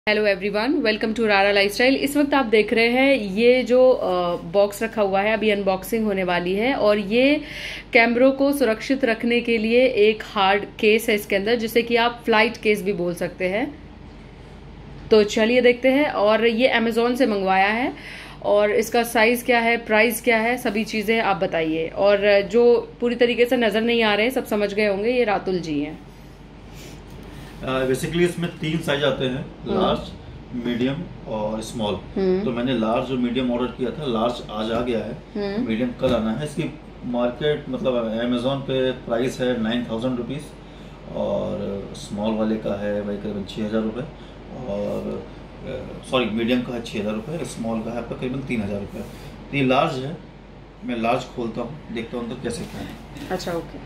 Hello everyone, welcome to Rara lifestyle. इस वक्त आप देख रहे हैं ये जो बॉक्स रखा हुआ है, अभी अनबॉक्सिंग होने वाली है और ये कैमरों को सुरक्षित रखने के लिए एक हार्ड केस है इसके अंदर, जिसे कि आप फ्लाइट केस भी बोल सकते हैं। तो चलिए देखते हैं। और ये अमेजोन से मंगवाया है और इसका साइज क्या है, प्राइस क्या है, सभी चीजें आप बताइए। और जो पूरी तरीके से नजर नहीं आ रहे हैं, सब समझ गए होंगे, ये रातुल जी हैं। बेसिकली इसमें 3 साइज आते हैं, लार्ज, मीडियम और स्मॉल। तो मैंने लार्ज और मीडियम ऑर्डर किया था। लार्ज आज आ गया है, मीडियम कल आना है। इसकी मार्केट मतलब अमेजोन पे प्राइस है 9,000 रुपीज़ और स्मॉल वाले का है भाई करीबन 6,000 रुपये और सॉरी मीडियम का है 6,000 रुपये, स्मॉल का है आपका करीबन 3,000 रुपये। तो ये लार्ज है। मैं लार्ज खोलता हूँ, देखता हूँ अंदर कैसे क्या है। अच्छा, ओके।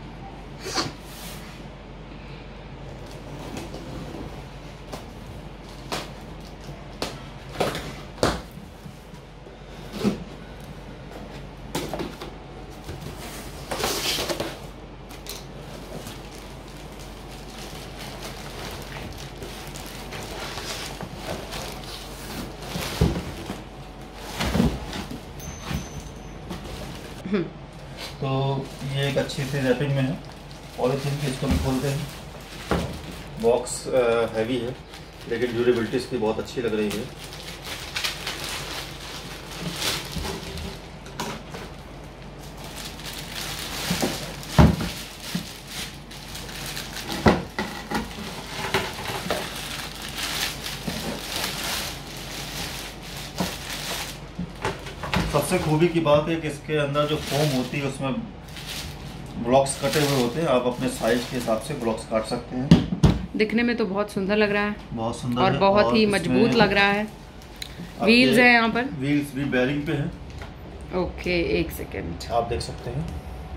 तो ये एक अच्छी सी रैपिंग में है, पॉलीथीन की। इसको हम खोलते हैं। बॉक्स हैवी है लेकिन ड्यूरेबिलिटी इसकी बहुत अच्छी लग रही है। सबसे खूबी की बात है कि इसके अंदर जो फोम होती है उसमें ब्लॉक्स कटे हुए होते हैं। आप अपने साइज के हिसाब से ब्लॉक्स काट सकते हैं। दिखने में तो बहुत सुंदर लग रहा है, बहुत सुंदर और है बहुत ही मजबूत लग रहा है। व्हील्स है यहाँ पर, व्हील्स भी बेयरिंग पे है। ओके, एक सेकेंड, आप देख सकते हैं।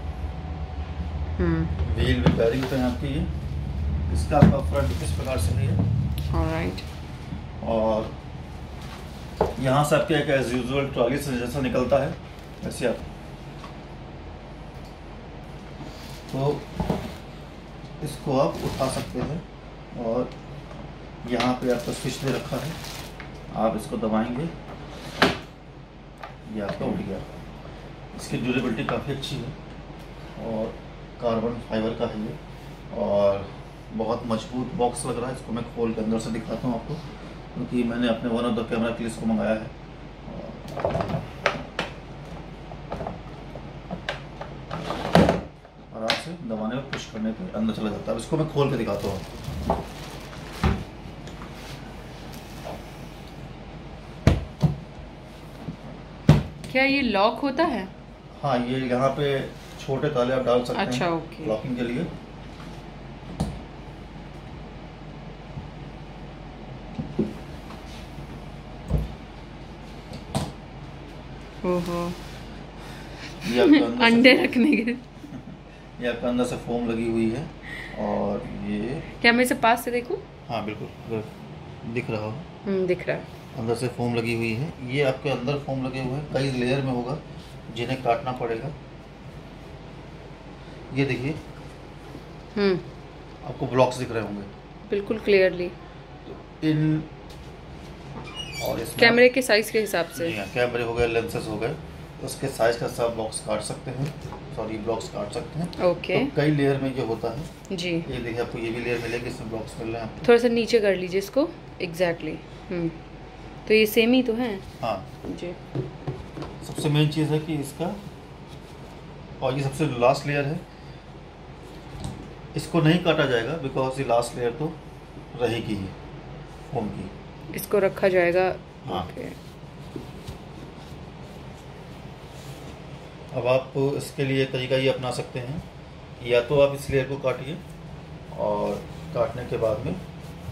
व्हील भी बेयरिंग पे है आपकी। ये इसका आपका फ्रंट इस प्रकार से है। ऑलराइट। और यहाँ से आपके एक एज यूजुअल ट्रॉली से जैसा निकलता है वैसे आप तो इसको आप उठा सकते हैं। और यहाँ पे आपका स्विच दे रखा है, आप इसको दबाएंगे, ये आपका उठ गया। इसकी ड्यूरेबिलिटी काफ़ी अच्छी है और कार्बन फाइबर का है ये, और बहुत मजबूत बॉक्स लग रहा है। इसको मैं खोल के अंदर से दिखाता हूँ आपको, क्योंकि मैंने अपने वन ऑफ द कैमरा के लिए इसको मंगाया है। और आपसे दबाने में पुश करने पे अंदर चला जाता है। इसको मैं खोल के दिखाता हूँ। क्या ये लॉक होता है? हाँ, ये यहाँ पे छोटे ताले आप डाल सकते हैं। अच्छा, ओके। लॉकिंग के लिए। ओहो, ये आपका अंडे रखने के। ये आपका अंदर से फोम लगी हुई है। और ये क्या मैं इसे पास से देखूं? हाँ बिल्कुल, दिख रहा हो। दिख रहा है। अंदर से फोम लगी हुई है। ये आपके अंदर फोम लगे हुए हैं, कई लेयर में होगा जिन्हें काटना पड़ेगा। ये देखिए, आपको ब्लॉक्स दिख रहे होंगे बिल्कुल क्लियरली। इन और इसमें कैमरे के साइज के हिसाब से। कैमरे हो गए, लेंसेज हो गए, उसके साइज का सब बॉक्स काट सकते हैं। सॉरी, ब्लॉक्स काट सकते हैं। ओके। तो कई लेयर में ये होता है जी। ये देखिए, आपको ये भी लेयर मिलेगी, इसमें ब्लॉक्स मिल रहे हैं आपको। थोड़ा सा नीचे कर लीजिए इसको। एग्जैक्टली। तो ये सेम ही तो है। हाँ जी। सबसे मेन चीज़ है कि इसका, और ये सबसे लास्ट लेयर है, इसको नहीं काटा जाएगा बिकॉज ये लास्ट लेयर तो रहेगी ही फोम की। इसको रखा जाएगा। हाँ। ओके। अब आप इसके लिए तरीका ये अपना सकते हैं, या तो आप इस लेयर को काटिए और काटने के बाद में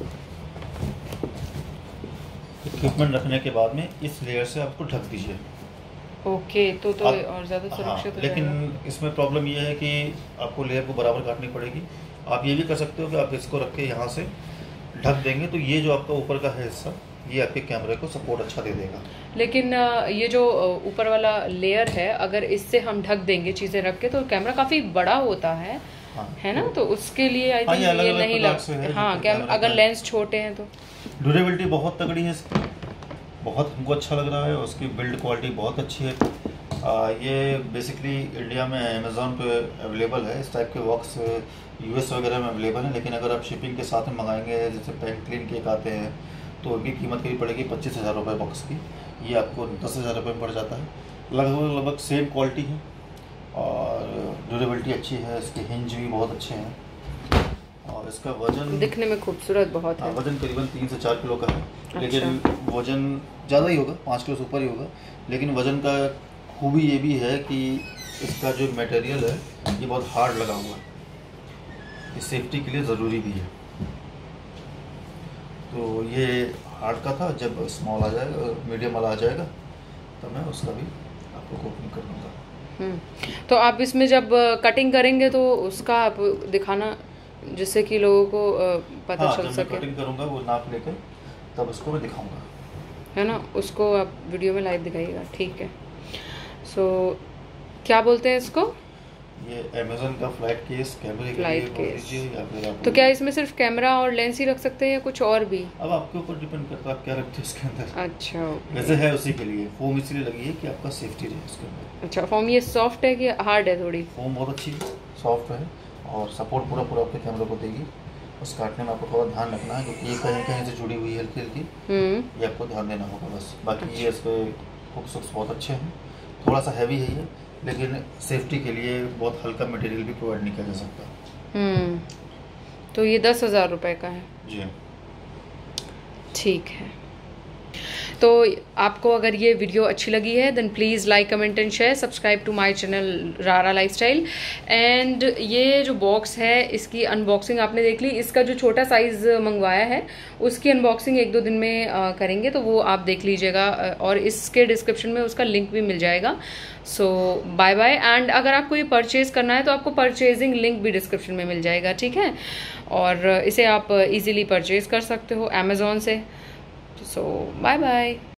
इक्विपमेंट रखने के बाद में इस लेयर से आपको ढक दीजिए। ओके, तो और ज़्यादा सुरक्षित हो लेकिन जाएगा। इसमें प्रॉब्लम ये है कि आपको लेयर को बराबर काटनी पड़ेगी। आप ये भी कर सकते हो कि आप इसको रख के यहाँ से ढक देंगे, तो ये जो आपका ऊपर का है हिस्सा, ये आपके कैमरे को सपोर्ट अच्छा दे देगा। लेकिन ये जो ऊपर वाला लेयर है, अगर इससे हम ढक देंगे चीज़ें रख के, तो कैमरा काफ़ी बड़ा होता है ना, तो उसके लिए आई थिंक ये नहीं लग। हाँ, अगर लेंस छोटे हैं तो ड्यूरेबिलिटी बहुत तगड़ी है इसकी, बहुत हमको अच्छा लग रहा है। उसकी बिल्ड क्वालिटी बहुत अच्छी है। ये बेसिकली इंडिया में अमेज़ॉन पे अवेलेबल है। इस टाइप के बॉक्स यूएस वगैरह में अवेलेबल है, लेकिन अगर आप शिपिंग के साथ में मंगाएंगे, जैसे पेंक्लीन केक आते हैं, तो उनकी कीमत करीब पड़ेगी 25,000 रुपये बॉक्स की। ये आपको 10,000 रुपये में पड़ जाता है। लगभग सेम क्वालिटी है और ड्यूरेबिलिटी अच्छी है। इसके हिंज भी बहुत अच्छे हैं और इसका वजन दिखने में खूबसूरत बहुत है। वजन करीबन 3 से 4 किलो का है। अच्छा। लेकिन वजन ज़्यादा ही होगा, 5 किलो से ऊपर ही होगा। लेकिन वजन का खूबी ये भी है कि इसका जो मटेरियल है ये बहुत हार्ड लगा हुआ है, ये सेफ्टी के लिए ज़रूरी भी है। तो ये हार्ड का था। जब स्मॉल आ जाएगा, मीडियम वाला आ जाएगा, तो मैं उसका भी आपको ओपनिंग कर दूँगा। तो आप इसमें जब कटिंग करेंगे तो उसका आप दिखाना, जिससे कि लोगों को पता चल सके। कटिंग करूँगा वो नाप लेकर, तब उसको मैं दिखाऊँगा, है ना। उसको आप वीडियो में लाइव दिखाइएगा, ठीक है। सो क्या बोलते हैं इसको? ये अमेज़न का फ्लैट केस, कैमरे के लिए बोल दीजिए, या फिर आप तो क्या इसमें सिर्फ कैमरा और लेंस ही रख सकते हैं या कुछ और भी? अब आपके ऊपर डिपेंड करता है आप क्या रखते हैं इसके अंदर। अच्छा, वैसे है उसी के लिए। फोम इसलिए लगी है कि आपका सेफ्टी रहे इसके अंदर। अच्छा, फोम ये सॉफ्ट है कि हार्ड है? थोड़ी फोम बहुत अच्छी है, सॉफ्ट है और सपोर्ट पूरा आपके कैमरे को देगी। उस काटने में आपको थोड़ा ध्यान रखना है, क्योंकि ये कहीं कहीं से जुड़ी हुई है हल्की हल्की, ये आपको ध्यान देना होगा बस। बाकी ये इसके हुक्स बहुत अच्छे हैं। थोड़ा सा हैवी है ये, लेकिन सेफ्टी के लिए बहुत हल्का मटेरियल भी प्रोवाइड नहीं किया जा सकता। तो ये 10,000 रुपये का है जी। ठीक है। तो आपको अगर ये वीडियो अच्छी लगी है then please like, comment and share, subscribe to my channel Rara lifestyle. And ये जो बॉक्स है इसकी अनबॉक्सिंग आपने देख ली। इसका जो छोटा साइज़ मंगवाया है उसकी अनबॉक्सिंग 1-2 दिन में करेंगे, तो वो आप देख लीजिएगा और इसके डिस्क्रिप्शन में उसका लिंक भी मिल जाएगा। सो बाय बाय। एंड अगर आपको ये परचेज़ करना है तो आपको परचेजिंग लिंक भी डिस्क्रिप्शन में मिल जाएगा, ठीक है। और इसे आप इजीली परचेज़ कर सकते हो अमेज़ॉन से। So bye bye.